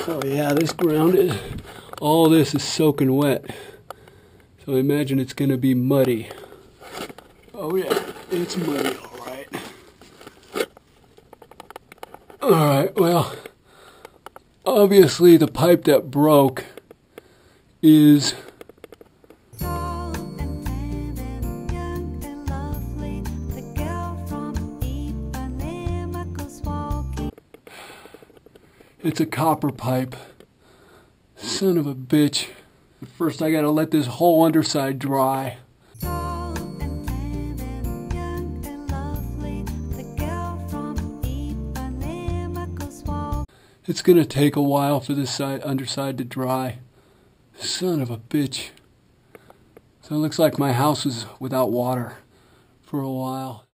Oh yeah, this ground is, all this is soaking wet. So I imagine it's gonna be muddy. Oh yeah, it's muddy, all right. All right, well, obviously the pipe that broke is it's a copper pipe. Son of a bitch. First I gotta let this whole underside dry. It's gonna take a while for this underside to dry. Son of a bitch. So it looks like my house is without water for a while.